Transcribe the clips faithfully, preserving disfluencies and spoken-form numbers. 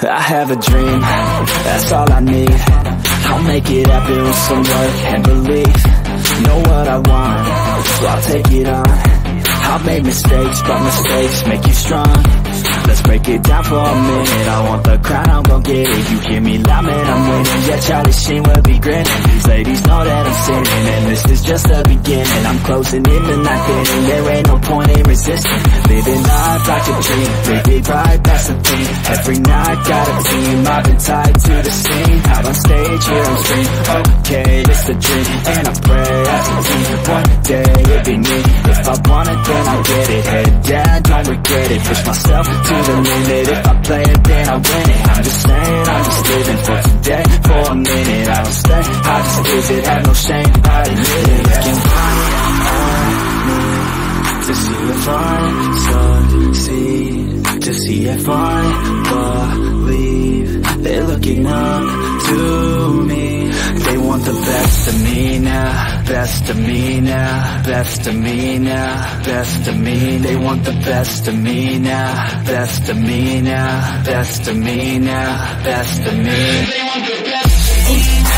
I have a dream, that's all I need. I'll make it happen with some work and belief. Know what I want, so I'll take it on. I've made mistakes, but mistakes make you strong. Let's break it down for a minute. I want the crown, I'm gon' get it. You hear me loud, man, I'm winning. Yeah, Charlie Sheen will be grinning. These ladies know that I'm sinning, and this is just the beginning. I'm closing in the night inning. There ain't no point in resisting. Living life like a dream, live it right, that's the thing. Every night, got a team, I've been tied to the scene. Out on stage, here on screen. Okay, it's a dream, and I pray as a team. One day, it'll be me. If I want it, then I'll get it. Head down, don't regret it. Push myself to the limit. If I play it, then I win it. I'm just saying, I'm just living for today. For a minute, I don't stay, I just visit. Have no shame, I admit it. Looking on me to see if I succeed, to see if I believe. They're looking up to me. They want the best of me now, best of me now, best of me now, best of me. They want the best of me now, best of me now, best of me now, best of me. They want the best of me now.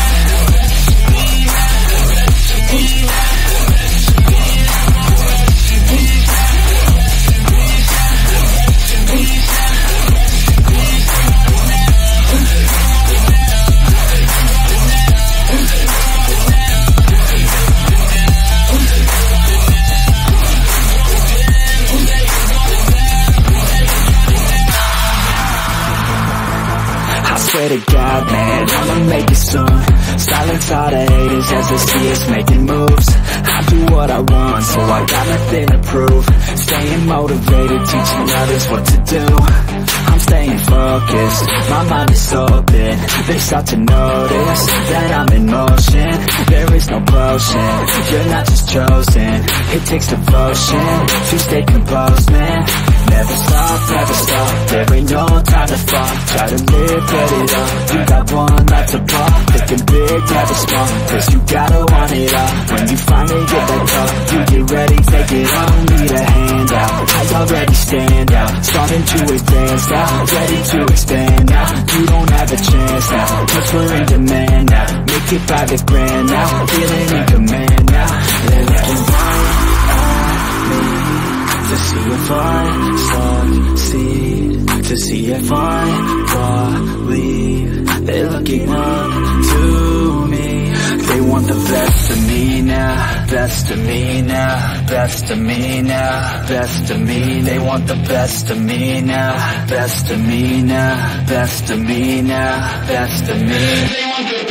Swear to God, man, I'ma make it soon. Silence all the haters as they see us making moves. I do what I want, so I got nothing to prove. Staying motivated, teaching others what to do. I'm staying focused, my mind is open. They start to notice that I'm in motion. There is no potion, you're not just chosen. It takes devotion to stay composed, man. Never stop, never stop, there ain't no time to fall. Try to live, get it up, you got one life to pop. Thinking big, never small, cause you gotta want it all. When you finally get that call, you get ready, take it on. Need a hand out, I already stand out. Starting to advance now, ready to expand now. You don't have a chance now, cause we're in demand now. Make it by the grand now, feeling in command now. They're looking right at me to see if I succeed, to see if I believe. They're looking up to me. They want the best of me now, best of me now, best of me now, best of me. They want the best of me now, best of me now, best of me now, best of me. They want the